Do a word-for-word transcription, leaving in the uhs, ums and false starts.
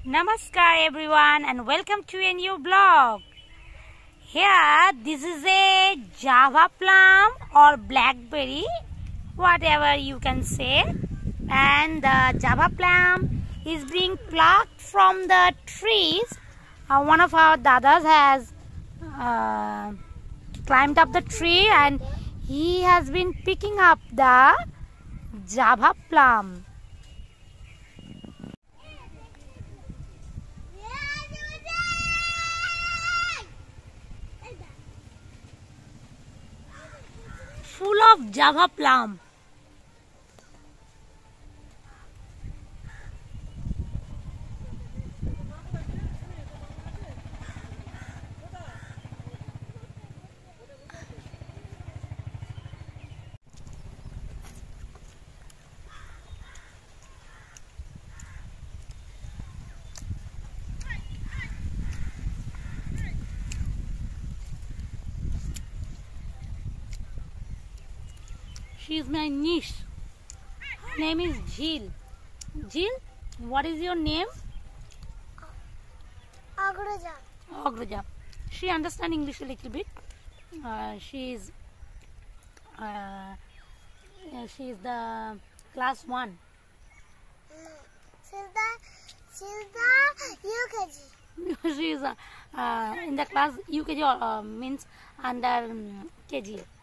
Namaskar everyone and welcome to a new vlog. Here this is a Java plum or blackberry, whatever you can say, and the Java plum is being plucked from the trees. Uh, one of our dadas has uh, climbed up the tree and he has been picking up the Java plum. Full of Java plum. She is my niece. Her name is Jill. Jill, what is your name? Agraja. Agraja. She understands English a little bit. Uh, she is. Uh, she is the class one. No, she's the she's the U K G. She is uh, uh, in the class U K G, or uh, means under um, K G.